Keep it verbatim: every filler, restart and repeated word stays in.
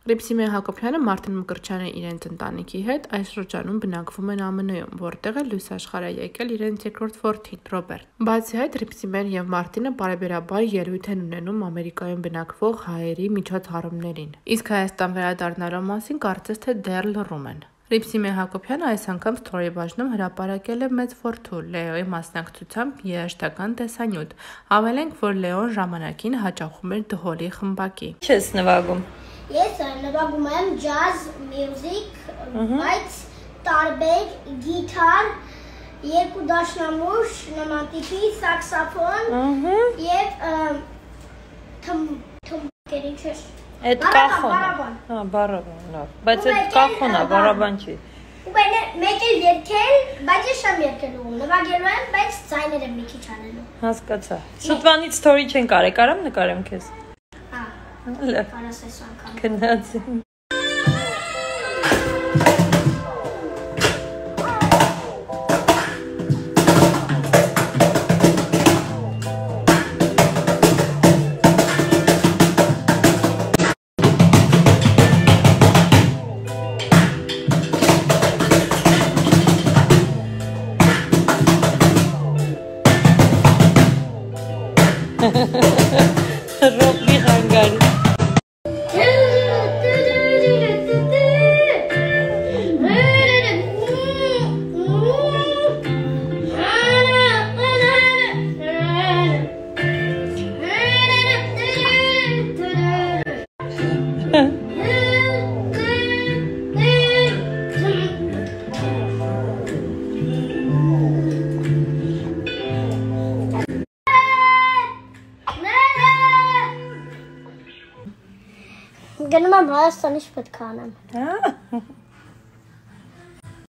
Հռիփսիմե Հակոբյանը Մարտին Մկրտչյանը իրենց ընտանիքի հետ այս շրջանում բնակվում են Α Մ Ն-ում, որտեղ է լույս աշխարհ է եկել իրենց երկրորդ որդին՝ Ռոբերտ։ Բացի այդ, Հռիփսիմեն եւ Մարտինը պարբերաբար ելույթ են ունենում Ամերիկայում բնակվող հայերի միջոցառումներին։ Իսկ Հայաստան վերադառնալու մասին կարծես թե դեռ լռում են։ Հռիփսիմե Հակոբյանը այս անգամ սթորի բաժնում հրապարակել է մեծ որդու՝ Լեոյի մասնակցությամբ երաժշտական տեսանյութ։ Հավելենք, որ Լեոն ժամանակին հաճախում էր դհոլի խմբակի։ Ինչ ես նվագում։ Ես նվագում եմ ջազ մյուզիկ, բայց տարբեր գիտար, երկու դաշնամուր, նման տիպի, սաքսոֆոն եւ թմբուկեր, ինչ է։ Այդ կախոն է։ Հա, բարաբան, լավ։ Բայց այդ կախոն է, բարաբան չի։ Ու մեկ էլ երգել, բայց ես շամ երգելու եմ, նվագելու եմ, բայց ձայները մի քիչ անելու։ Հասկացա։ Շուտվանից story չեն կարել, կարամ նկարեմ քեզ։ Հա։ Լավ։ Կարասես անգամ։ Գնացի։ Ռոբի հանգարի։ Գնում եմ Հայաստան, ինչ պետք է անեմ։ Հա։